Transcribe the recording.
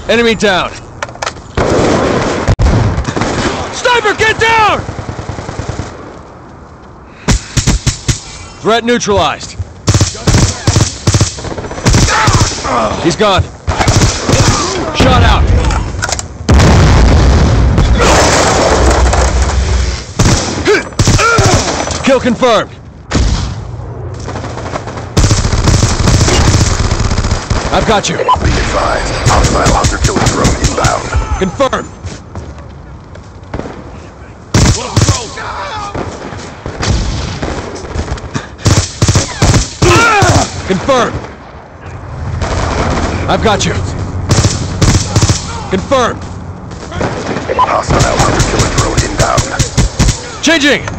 Enemy down! Sniper, get down! Threat neutralized. He's gone. Shot out. Kill confirmed. I've got you. Be advised, hostile hunter-killer drone inbound. Confirmed. Confirmed. I've got you. Confirmed. Hostile hunter-killer drone inbound. Changing.